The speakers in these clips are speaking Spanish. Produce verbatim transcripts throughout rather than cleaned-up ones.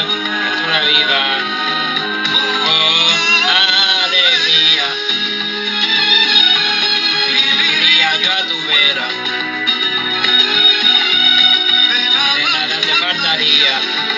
criatura viva. Oh, alegría, viviría yo a tu vera. De nada te faltaría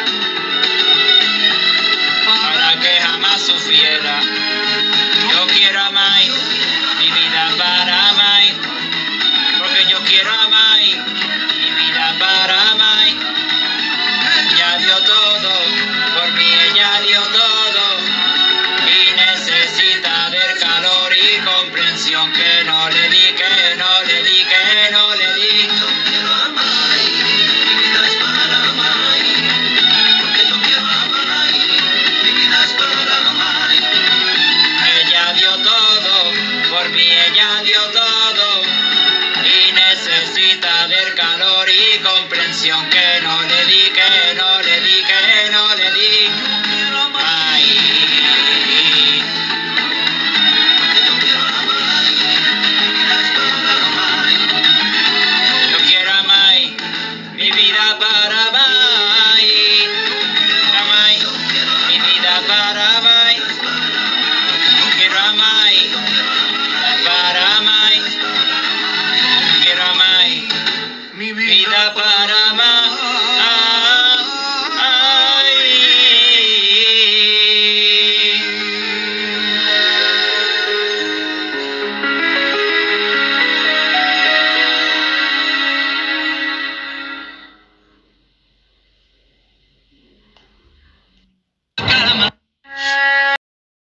para que jamás sufriera. Yo quiero a Mai, mi vida para Mai, porque yo quiero a Mai, mi vida para Mai. Ella dio todo, por mí ella dio todo, y necesita del calor y comprensión que no le di, que no le di, que no le di. Yo quiero a Mai, mi vida es para Mai, porque yo quiero a Mai, mi vida es para Mai. Ella dio todo, por mí ella dio todo, y necesita del calor y comprensión que no le di, que no le di, que no le di. Mai, yo quiero a Mai, yo quiero a Mai, mi vida para Mai.